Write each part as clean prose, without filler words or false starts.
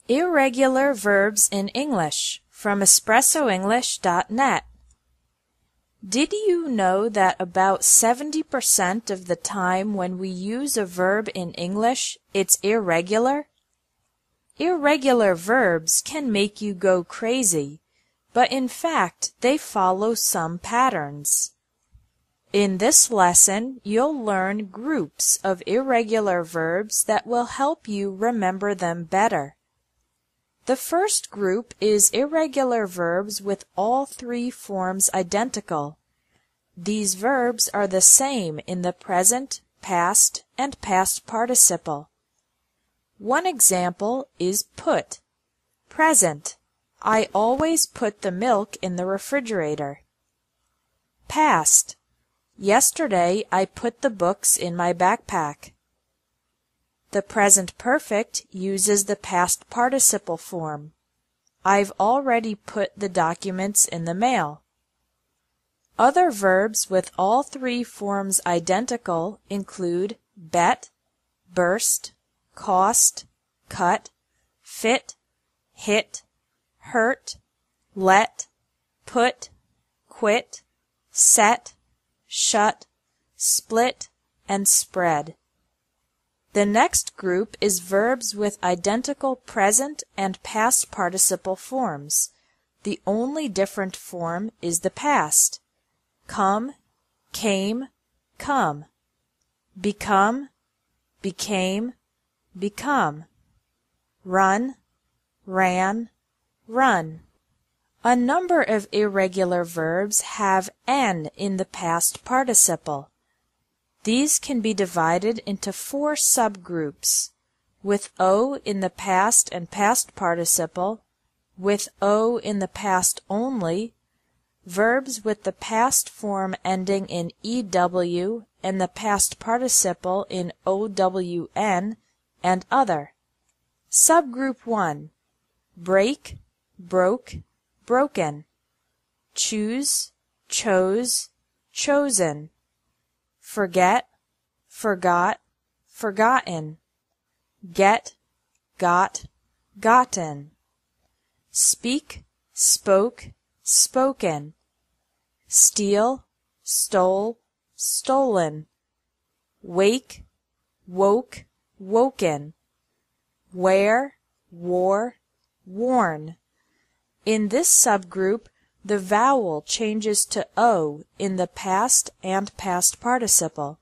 Irregular verbs in English from EspressoEnglish.net. Did you know that about 70% of the time when we use a verb in English, it's irregular? Irregular verbs can make you go crazy, but in fact, they follow some patterns. In this lesson, you'll learn groups of irregular verbs that will help you remember them better. The first group is irregular verbs with all three forms identical. These verbs are the same in the present, past, and past participle. One example is put. Present. I always put the milk in the refrigerator. Past. Yesterday I put the books in my backpack. The present perfect uses the past participle form. I've already put the documents in the mail. Other verbs with all three forms identical include bet, burst, cost, cut, fit, hit, hurt, let, put, quit, set, shut, split, and spread. The next group is verbs with identical present and past participle forms. The only different form is the past. Come, came, come. Become, became, become. Run, ran, run. A number of irregular verbs have n in the past participle. These can be divided into 4 subgroups, with o in the past and past participle, with o in the past only, verbs with the past form ending in ew and the past participle in own, and other. Subgroup 1. Break, broke, broken. Choose, chose, chosen. Forget, forgot, forgotten. Get, got, gotten. Speak, spoke, spoken. Steal, stole, stolen. Wake, woke, woken. Wear, wore, worn. In this subgroup, the vowel changes to o in the past and past participle.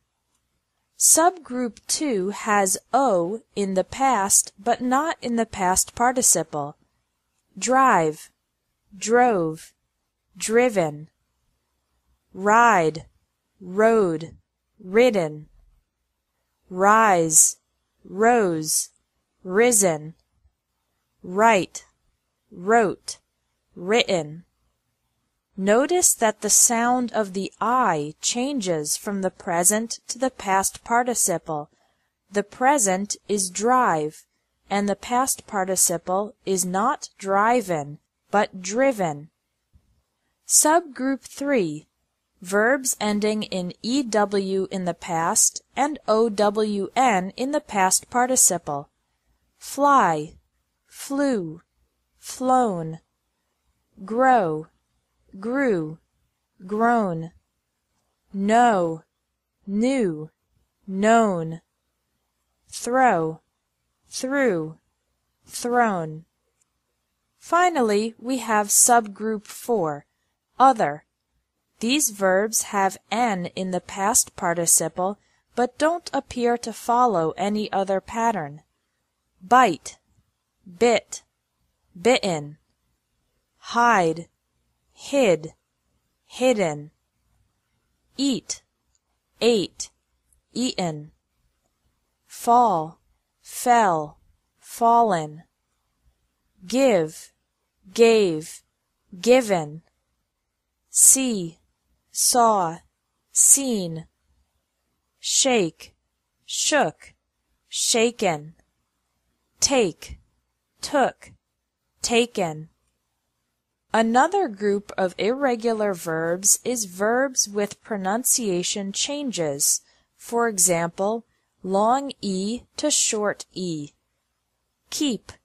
Subgroup 2 has o in the past but not in the past participle. Drive, drove, driven. Ride, rode, ridden. Rise, rose, risen. Write, wrote, written. Notice that the sound of the I changes from the present to the past participle. The present is drive, and the past participle is not driven, but driven. Subgroup 3. Verbs ending in EW in the past and OWN in the past participle. Fly, flew, flown. Grow, grew, grown. Know, knew, known. Throw, threw, thrown. Finally, we have subgroup 4, other. These verbs have n in the past participle, but don't appear to follow any other pattern. Bite, bit, bitten. Hide, hid, hidden. Eat, ate, eaten. Fall, fell, fallen. Give, gave, given. See, saw, seen. Shake, shook, shaken. Take, took, taken. Another group of irregular verbs is verbs with pronunciation changes. For example, long E to short E. Keep,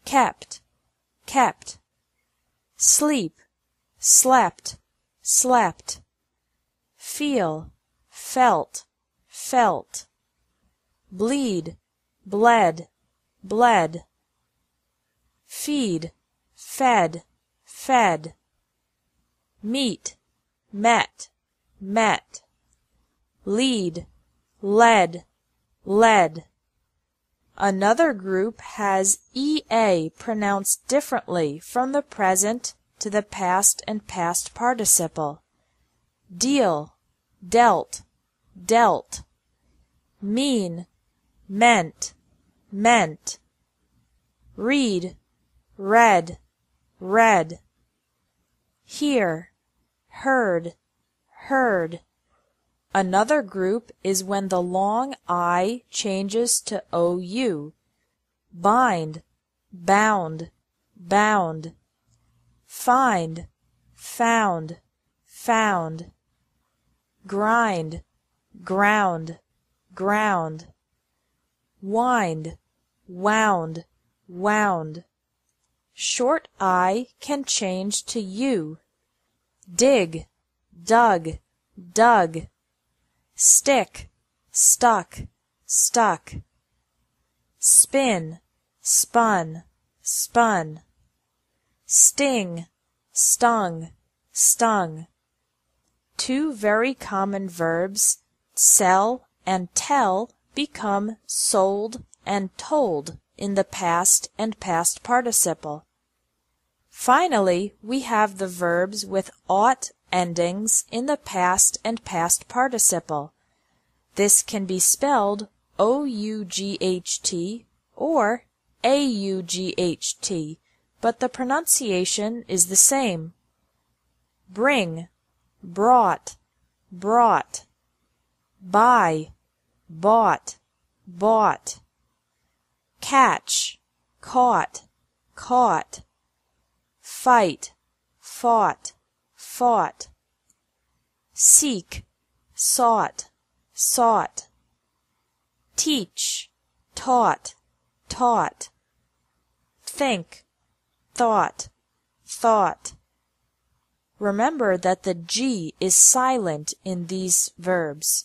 kept, kept. Sleep, slept, slept. Feel, felt, felt. Bleed, bled, bled. Feed, fed, fed. Meet, met, met. Lead, led, led. Another group has EA pronounced differently from the present to the past and past participle. Deal, dealt, dealt. Mean, meant, meant. Read, read, read. Hear, heard, heard. Another group is when the long I changes to OU. Bind, bound, bound. Find, found, found. Grind, ground, ground. Wind, wound, wound. Short I can change to U. Dig, dug, dug. Stick, stuck, stuck. Spin, spun, spun. Sting, stung, stung. Two very common verbs, sell and tell, become sold and told in the past and past participle. Finally, we have the verbs with ought endings in the past and past participle. This can be spelled O-U-G-H-T or A-U-G-H-T, but the pronunciation is the same. Bring, brought, brought. Buy, bought, bought. Catch, caught, caught. Fight, fought, fought. Seek, sought, sought. Teach, taught, taught. Think, thought, thought. Remember that the G is silent in these verbs.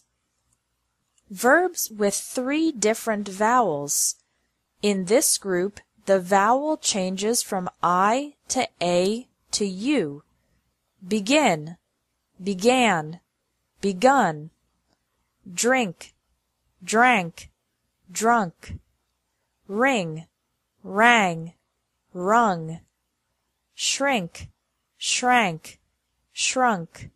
Verbs with 3 different vowels. In this group, the vowel changes from I to A to U. Begin, began, begun. Drink, drank, drunk. Ring, rang, rung. Shrink, shrank, shrunk.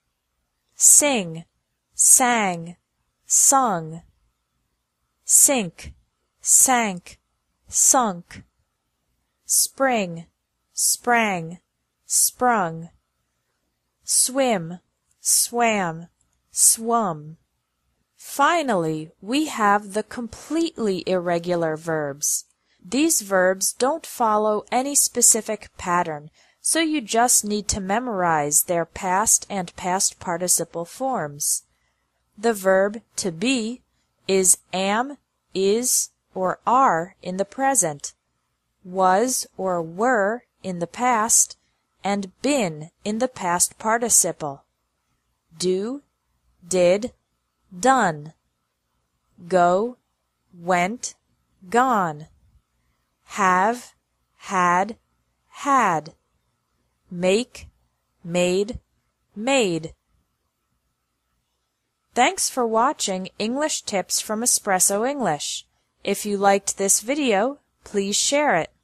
Sing, sang, sung. Sink, sank, sunk. Spring, sprang, sprung. Swim, swam, swum. Finally, we have the completely irregular verbs. These verbs don't follow any specific pattern, so you just need to memorize their past and past participle forms. The verb to be is am, is, or are in the present, was or were in the past, and been in the past participle. Do, did, done. Go, went, gone. Have, had, had. Make, made, made. Thanks for watching English Tips from Espresso English. If you liked this video, please share it.